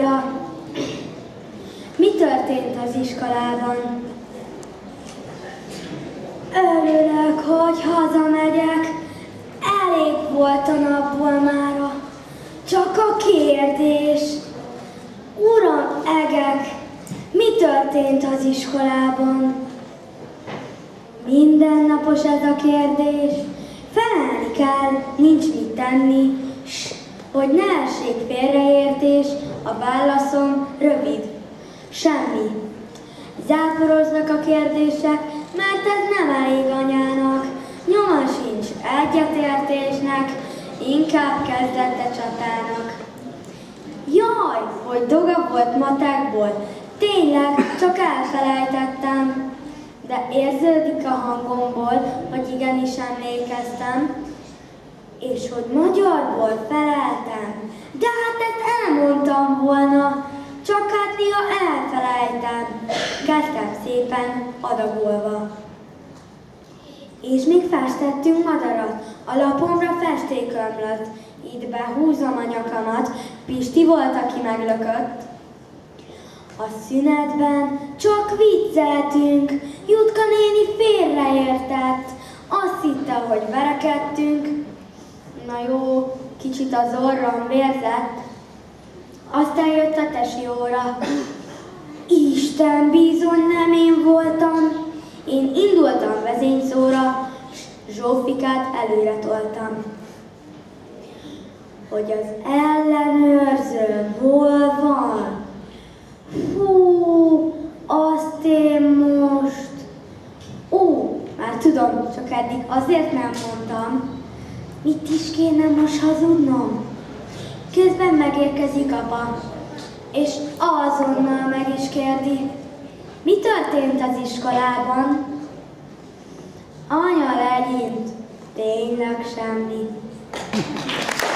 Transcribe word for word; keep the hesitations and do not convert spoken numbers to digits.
várja. Mi történt az iskolában? Örülök, hogy hazamegyek. Elég volt a napból mára. Csak a kérdés. Uram, egek, mi történt az iskolában? Mindennapos ez a kérdés. Felelni kell, nincs mit tenni. S, hogy ne essék félreértés, a válaszom rövid. Semmi. Záporoznak a kérdések, mert ez nem elég anyának. Nyoma sincs egyetértésnek, inkább kezdette csatának. Jaj, hogy doga volt matekból. Tényleg, csak elfelejtettem. De érződik a hangomból, hogy igenis emlékeztem, és hogy magyarból feleltem. De hát ezt elmondtam volna, csak hát néha elfelejtem. Kezdtem szépen adagolva. És még festettünk madarat, a lapomra festék ömlött. Itt behúzom a nyakamat, Pisti volt, aki meglökött. A szünetben csak vicceltünk, Jutka néni félreértett. Azt hitte, hogy verekedtünk. Na jó, kicsit az orrom vérzett. Aztán jött a tesi óra. Isten, bizony nem én voltam. Én indultam vezényszóra, s Zsófikát előre toltam. Hogy az ellenőrzőm hol van? Hú, azt én most... Ó, már tudom, csak eddig azért nem mondtam. Mit is kéne most hazudnom? Közben megérkezik apa, és azonnal meg is kérdi. Mi történt az iskolában? Anya legyint, tényleg semmi.